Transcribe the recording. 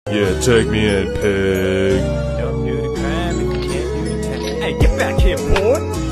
Yeah, take me in, pig. Don't do the crime if you can't do the time. Hey, get back here, boy!